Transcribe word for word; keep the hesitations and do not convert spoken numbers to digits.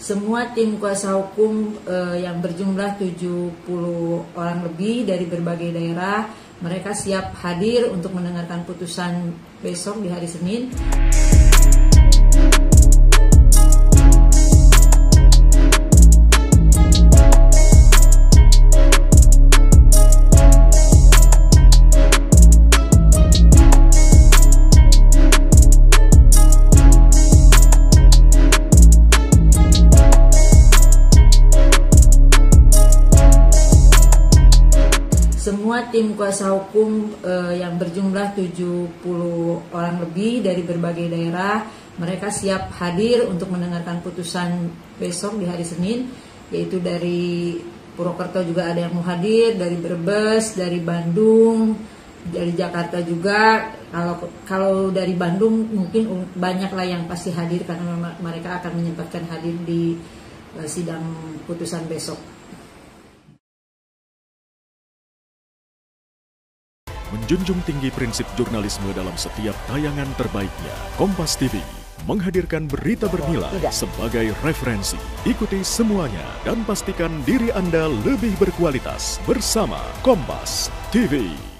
Semua tim kuasa hukum eh, yang berjumlah tujuh puluh orang lebih dari berbagai daerah, mereka siap hadir untuk mendengarkan putusan besok di hari Senin. Semua tim kuasa hukum eh, yang berjumlah tujuh puluh orang lebih dari berbagai daerah, mereka siap hadir untuk mendengarkan putusan besok di hari Senin, yaitu dari Purwokerto juga ada yang mau hadir, dari Brebes, dari Bandung, dari Jakarta juga. Kalau kalau dari Bandung mungkin banyaklah yang pasti hadir karena mereka akan menyempatkan hadir di eh, sidang putusan besok. Menjunjung tinggi prinsip jurnalisme dalam setiap tayangan terbaiknya, Kompas T V menghadirkan berita bernilai sebagai referensi. Ikuti semuanya dan pastikan diri Anda lebih berkualitas bersama Kompas T V.